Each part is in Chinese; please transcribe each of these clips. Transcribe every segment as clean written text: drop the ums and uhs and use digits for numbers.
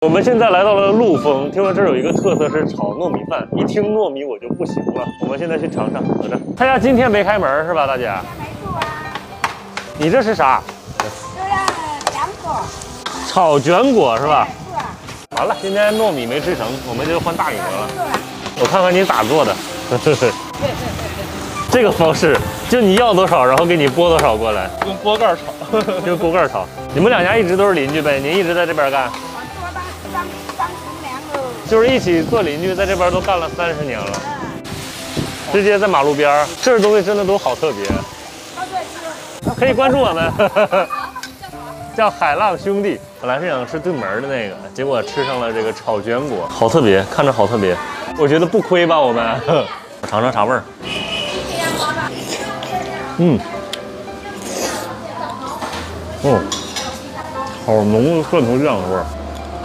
我们现在来到了陆丰，听说这儿有一个特色是炒糯米饭，一听糯米我就不行了。我们现在去尝尝，等着。他家今天没开门是吧，大姐？ 没错啊。 你这是啥？ 这是凉果。 炒卷果是吧？ 是。 完了，今天糯米没吃成，我们就换大米得了。我看看你咋做的。这个方式，就你要多少，然后给你拨多少过来。 用锅盖炒， 用锅盖炒。你们两家一直都是邻居呗？您一直在这边干？ 我做到30年了。 就是一起做邻居，在这边都干了30年了。直接在马路边儿，这儿东西真的都好特别。可以关注我们，叫海浪兄弟。本来是想吃对门的那个，结果吃上了这个炒卷果，好特别，看着好特别。我觉得不亏吧，我们。我尝尝啥味儿。哦，好浓的蒜头酱味儿。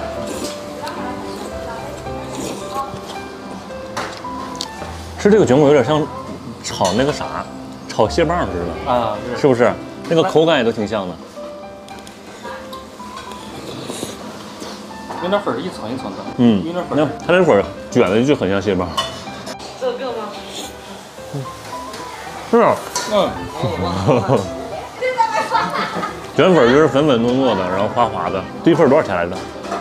吃这个卷果有点像炒那个啥，炒蟹棒似的啊，是不是？那个口感也都挺像的。 有点粉一层一层的，有点粉。 那它这粉卷的就很像蟹棒。 这个吗？ 是啊。卷粉就是粉粉糯糯的，然后滑滑的。这一份多少钱来着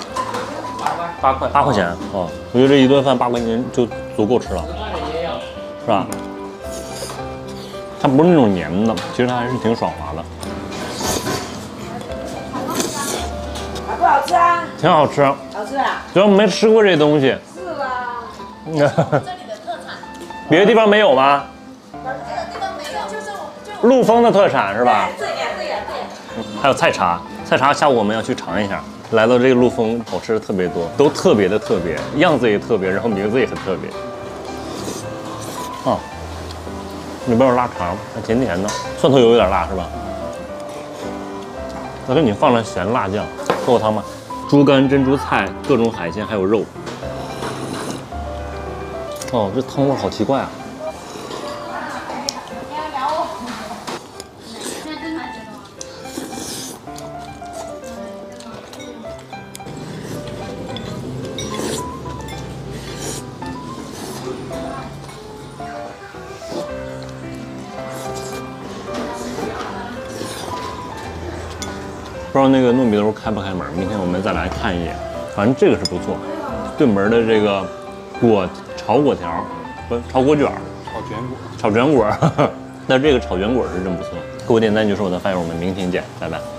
？8块钱哦。我觉得这一顿饭8块钱就足够吃了，是吧？它不是那种黏的，其实它还是挺爽滑的。 好不好吃啊？ 挺好吃。 好吃啊？ 主要没吃过这东西。 是啊。 这里的特产， 别的地方没有吗？ 这个地方没有，就是陆丰的特产是吧？ 对。 还有菜茶，菜茶下午我们要去尝一下。来到这个陆丰，好吃的特别多，都特别的特别，样子也特别，然后名字也很特别。啊，里边有腊肠，还甜甜的，蒜头油有点辣是吧？我给你放了咸辣酱，喝过汤吗？猪肝、珍珠菜、各种海鲜还有肉。哦，这汤味好奇怪啊！不知道那个糯米兜开不开门，明天我们再来看一眼。反正这个是不错，对门的这个炒果条，不炒果卷，炒卷果。但这个炒卷果是真不错。给我点赞就是我的饭友，我们明天见，拜拜。